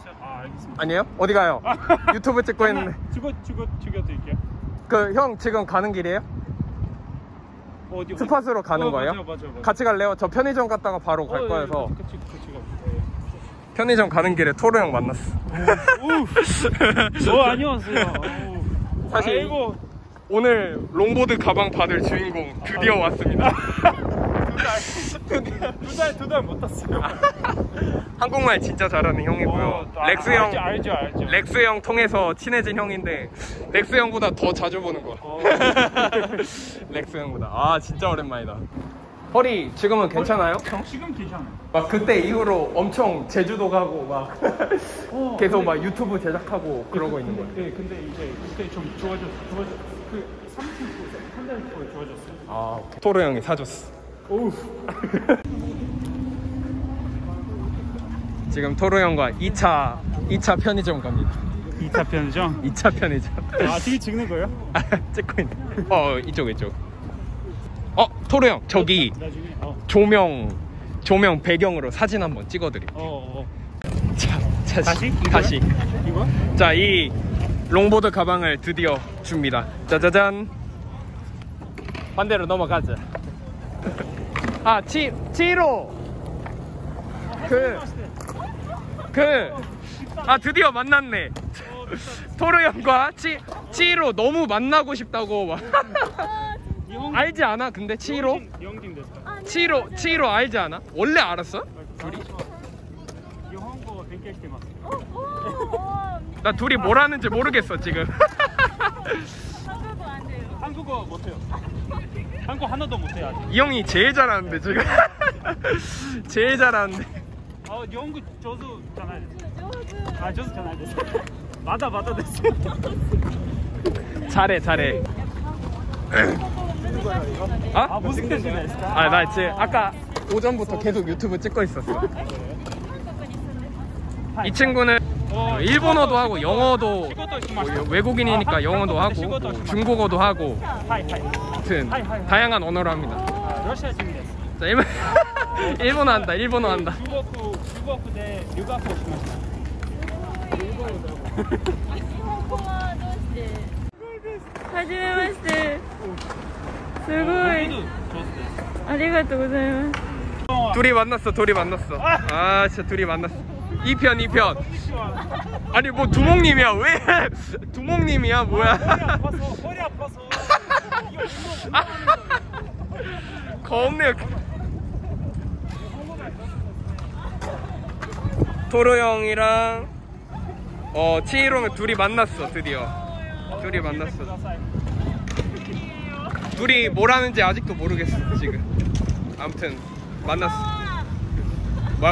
아, 알겠습니다. 아니에요? 어디 가요? 유튜브 찍고 있는데. 죽여드릴게요. 그 형 지금 가는 길이에요? 어디? 스팟으로 가는 거예요? 맞아. 같이 갈래요? 저 편의점 갔다가 바로 갈 거여서. 같이 가. 편의점 가는 길에 토르 형 만났어. 안녕하세요. 사실 아이고. 오늘 롱보드 가방 받을 주인공 드디어 왔습니다. 두 달 못 탔어요. 한국말 진짜 잘하는 형이고요. 렉스 형, 알죠. 렉스 형 통해서 친해진 형인데 렉스 형보다 더 자주 보는 거야. 렉스 형보다. 아 진짜 오랜만이다. 허리 지금은 괜찮아요? 지금 괜찮아요. 막 그때 이후로 엄청 제주도 가고 막 계속 막 유튜브 제작하고 그러고 있는 거예요. 네, 근데 이제 그때 좀 좋아졌어. 그 3주 한 달 후에 좋아졌어요. 아 토르 형이 사줬어. 오우. 지금 토르 형과 2차 편의점 갑니다. 2차 편의점? 2차 편의점. 아, 지금 찍는 거예요? 찍고 있네. 이쪽. 토르 형 저기 나중에. 조명 배경으로 사진 한번 찍어드릴게요. 자, 다시. 이거? 자, 이 롱보드 가방을 드디어 줍니다. 짜자잔. 반대로 넘어가자. 아, 치히로. 드디어 만났네. 토르 형과 치히로 너무 만나고 싶다고 막. 알지 않아? 근데 치히로? 치히로 알지 않아? 원래 알았어? 둘이? 나 둘이 뭘 하는지 모르겠어 지금. 한국어 못해요. 한국어 하나도 못해요 아직. 이 형이 제일 잘하는데 지금. 제일 잘하는데. 영국 저도 잘해요. 저도 잘해요. 맞아 됐어. 잘해. 무슨 뜻이네? 나 지금 아까 오전부터 계속 유튜브 찍고 있었어. 이 친구는 일본어도 하고 영어도 외국인이니까 영어도 하고 중국어도 하고 하여튼 다양한 언어를 합니다. 자, 일본어 한다. 중국어 대 유학고 싶습니다. 하지메마시테. すごい. 아리가또 고자이마스. 둘이 만났어. 아 진짜 둘이 만났어. 2편. 아니 뭐 두목님이야. 왜 두목님이야 뭐야. 허리 아파서. 겁내. 토르 형이랑 치히로는 둘이 만났어. 드디어 둘이 만났어. 둘이 뭘 하는지 아직도 모르겠어 지금. 아무튼 만났어. 뭐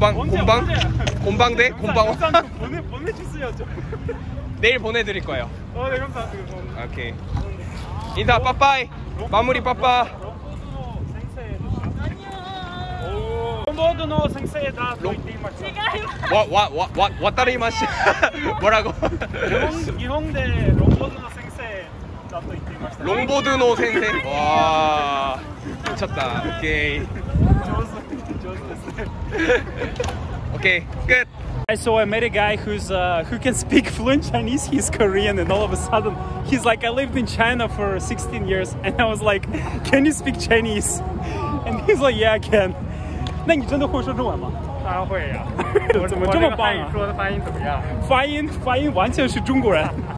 곤방대? 보내주세요 좀. 내일 보내드릴 거예요. 네 감사합니다. 오케이. 인사 빠빠이. 마무리 빠빠. 롱보드노 생세다. 와따리마시. 뭐라고? 일본대 롱보드노 생세. 롱보드노 생생. 와 미쳤다. 오케이. 오케이 끝. I met a guy who can speak fluent Chinese. He's Korean, and all of a sudden he's like, I lived in China for 16 years, and I was like, can you speak Chinese? And he's like, yeah, I can. 那你真的会说中文吗？当然会呀。怎么这么棒啊？说的发音怎么样？发音完全是中国人。